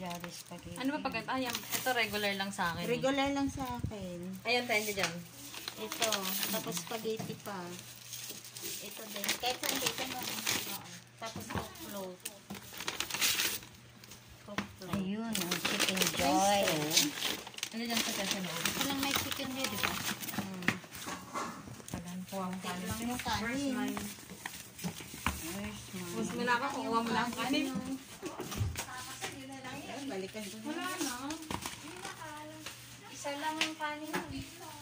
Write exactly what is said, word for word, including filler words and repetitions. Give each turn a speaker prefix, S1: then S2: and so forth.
S1: Sari spaghetti.
S2: Ano ba pag... Ay, ito regular lang sa akin.
S1: Regular lang sa akin.
S2: Ayan, tayo niya dyan.
S1: Ito. Tapos spaghetti pa. Ito din. Kahit saan dito mo. Tapos coke float. Coke float. Ayun. Ang chicken joy.
S2: Ano dyan sa kasi loob?
S1: Ito lang may chicken din, di ba? Hmm.
S2: Tagan po ang
S1: Ito
S2: kanin.
S1: lang yung kanin.
S2: Mas mo na ako, kukuha mo lang ang kanin.
S1: Balikan ko na.
S2: Wala na.
S1: Isa lang yung kanin.